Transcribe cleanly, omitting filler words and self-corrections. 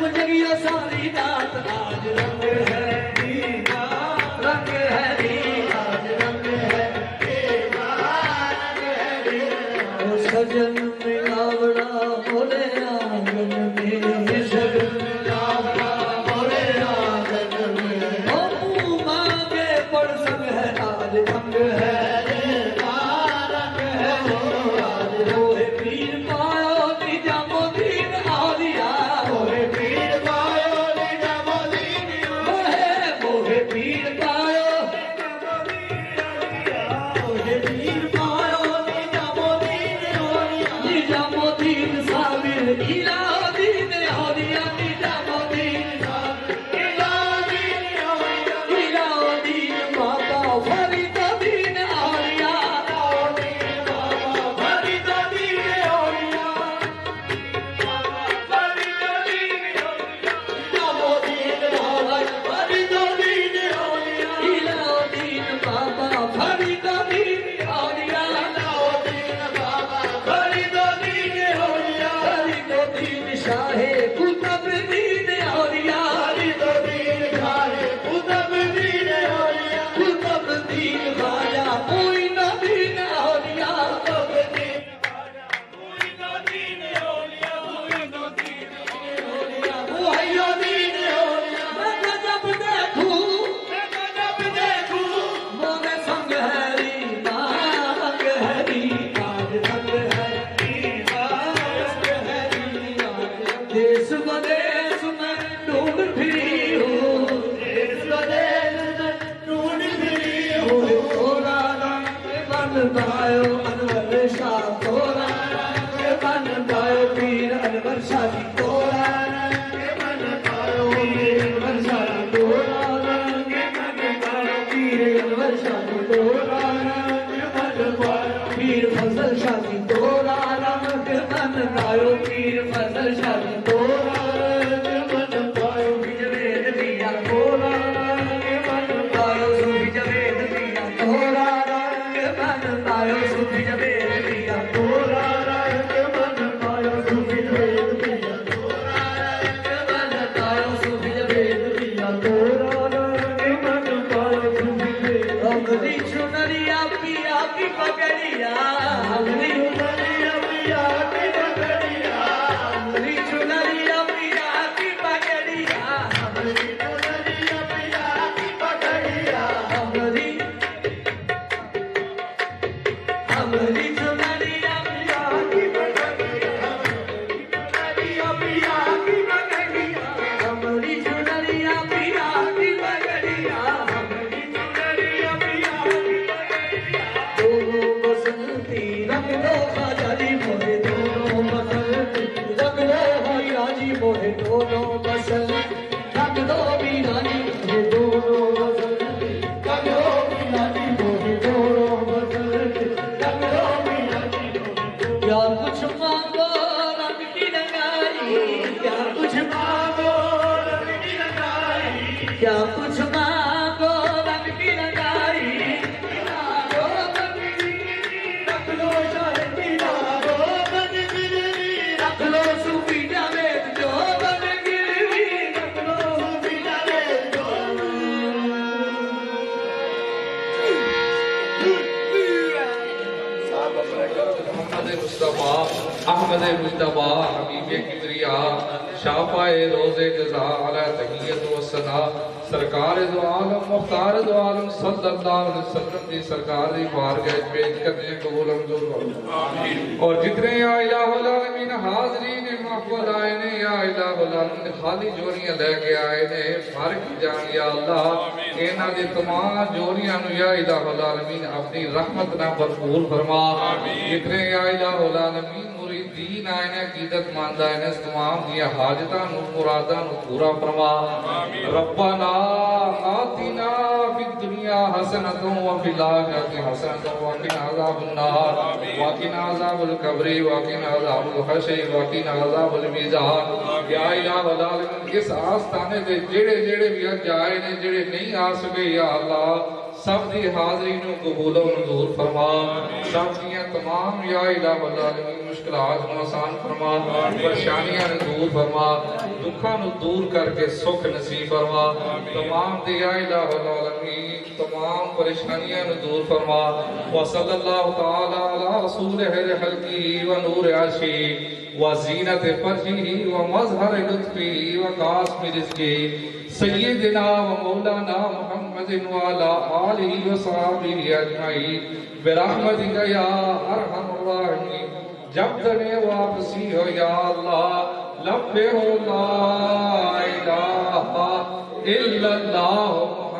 झूम जगिया सारी रात आज रंग है दीवा रंग है दीवा आज रंग है दीवा रंग है दीवा ओ सजन में आवड़ा बोले आंगन में सजन में आवड़ा बोले आंगन में ओ मुँह मांगे पड़ संग है आज रंग है दीवा रंग है दीवा आज रोहे पीर पायो निजामुद्दीन आलिया मोहे पीर पायो निजामुद्दीन मोहे पीर पायो मोहे पीर पायो निजामुद्दीन साबिर इलाउद्दीन औलिया निजामुद्दीन साबिर इलाउद्दीन बाबा फरीदुद्दीन औलिया बाबा फरीदुद्दीन औलिया शाहे कुतुबुद्दीन औलिया कुतुबुद्दीन ख्वाजा मोइनुद्दीन औलिया मुहय्यिद्दीन औलिया मैं जब देखूं मोरे संग हरी मांग हरी आज संग हरी मांग हरी देश विदेश में ढूंढ फिरी हूँ देश विदेश में ढूंढ फिरी हूँ तोरा रंग बन पायो अनवर शाह तोरा रंग बन पायो पीर अनवर शाह जी तोरा रंग बन पायो पीर अनवर शाह जी तोरा रंग बन पायो पीर अनवर शाह जी तोरा रंग बन पायो पीर फजल शाह जी तोरा रंग बन पायो पीर फजल शाह जी तोरा रंग बन पायो जवेद दिया तोरा रंग बन पायो सूफी जवेद दिया तोरा रंग बन पायो सूफी जवेद दिया तोरा रंग बन पायो सूफी जवेद दिया तोरा रंग बन पायो सूफी जवेद दिया तोरा रंग बन पायो सूफी जवेद अगली चुनरिया पिया की पगड़िया अगली चुनरिया पिया की पगड़िया अगली चुनरिया पिया की पगड़िया अगली चुनरिया पिया की पगड़िया अगली चुनरिया पिया की पगड़िया पिया की पगड़िया अगली चुनरिया पिया की पगड़िया अगली चुनरिया पिया की पगड़िया दोनों बसंती रंग लो ख्वाजा जी मोहे दोनों बसंती रंग लो हीरा जी मोहे दोनों बसंती रंग लो मीरा जी मोहे दोनों बसंती रंग लो मीरा जी मोहे दोनों बसंती रंग लो मीरा जी क्या कुछ मांगो रंग की रंगाई क्या कुछ मांगो रंग की रंगाई क्या कुछ मांगो रंग की रंगाई रख लो शाहे दीवा बन गिरवी रख लो सूफी जावेद जो बन गिरवी रख लो सूफी जावेद जो अहमद मुस्तफा हबीबे किबरिया शाफाए रोज़े जज़ा अला तहियत व सना सरकार दो आलम मुख्तार दो आलम सल्लल्लाहु अलैहि वसल्लम की सरकार दी बारगाह में पेश करने कबूल मंजूर हो आमीन। और जितने या इलाहुल आलमीन हाज़रीन महफिल आए ने या इलाहुल आलमीन खाली जोरियां लेके आए ने भर की जान या अल्लाह इन्हां दी तमाम जोरियां नु या इलाहुल आलमीन अपनी रहमत नाल भरपूर फरमा आमीन। जितने या इलाहुल आलमीन मुरीदीन आए ने अकीदत मंद आए ने तमाम दी हाजतां नु मुरादां नु पूरा फरमा आमीन। रब्बना आतिना फिद दुनिया हसनतुन व फिल आखिरति हसनतुन व क़िना अज़ाबन नार व क़िना अज़ाबल क़ब्रि व क़िना अज़ाबल हश्र व क़िना अज़ाबल मीज़ान। या इलाहुल आलमीन इस आस्थाने दे जेड़े जेड़े भी अज आए ने जेड़े नहीं आ सके या अल्लाह सब दी हाज़री नूं कबूल व मंजूर फरमा सब दियां तमाम या इलाहुल आलमीन मुश्किलात नूं आसान फरमा परेशानियां नूं दूर फरमा दुखां नूं दूर करके सुख नसीब फरमा तमाम दी या इलाहुल आलमीन तमाम परेशानियां नूं दूर फरमा व सल्लल्लाहु तआला अला रसूलिहिल हल्की व नूर अर्शी व ज़ीनत फरही व मज़हर लुत्फी व कास्म रिज़्की सय्यिदना व मौलाना मुहम्मदिन व अला आलिहि व सहाबिहि अजमईन बिरहमतिका या अरहमर राहिमीन। जब तने वापसी हो या अल्लाह लब्बे हो ला इलाहा इल्लल्लाह